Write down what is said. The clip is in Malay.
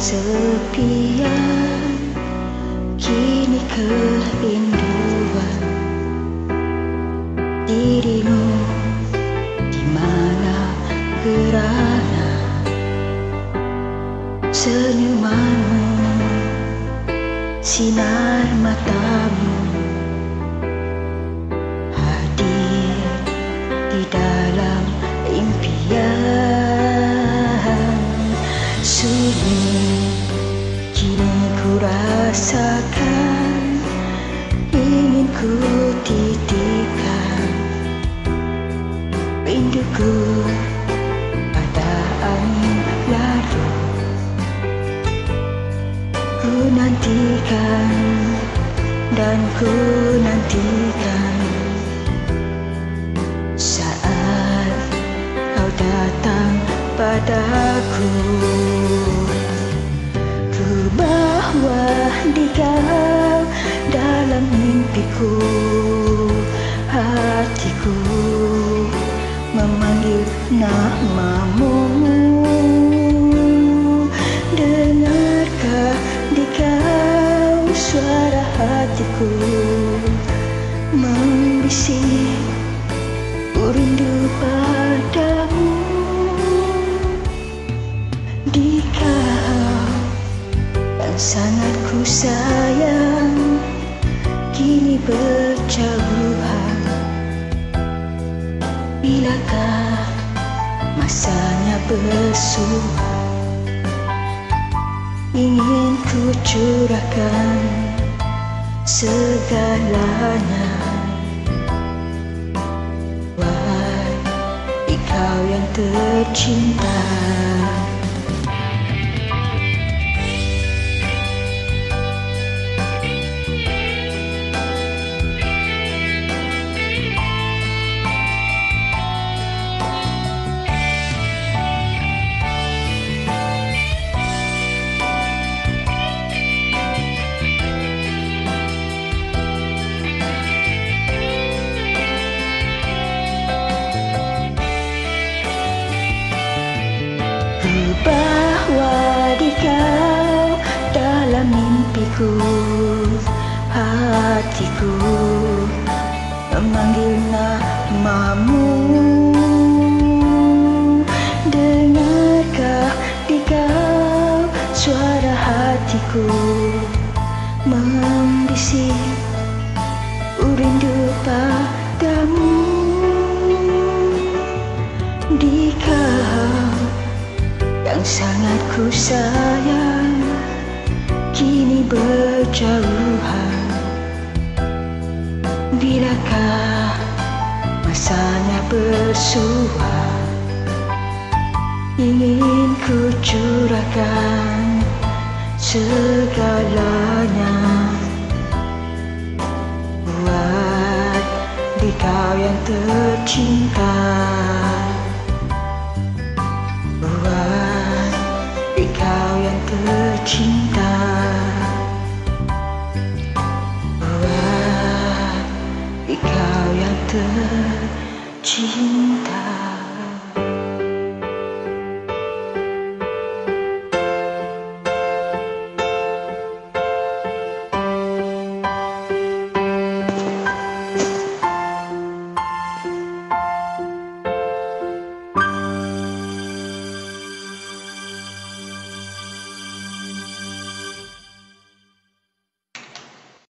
kesepian, kini kerinduan dirimu di mana gerana senyumanmu, sinar matamu hadir di dalam impian. Sunyi kini ku rasakan, ingin ku titipkan rinduku pada angin lalu. Ku nantikan dan ku nantikan saat kau datang padaku. Ku bawa di kau dalam mimpiku, hatiku memanggil namamu. Dengarkah di kau suara hatiku membisik, ku rindu padamu. Di kau yang sangat ku sayang, kini berjauhan. Bilakah masanya bersua, ingin ku curahkan segalanya. Wahai kau yang tercinta, bahwa di kau dalam mimpiku, hatiku memanggil namamu. Dengarkah di kau suara hatiku membisik, ku rindu padamu. Di kau yang sangat ku sayang, kini berjauhan. Bilakah masanya bersua, ingin ku curahkan segalanya. Buat di kau yang tercinta, kau yang tercinta.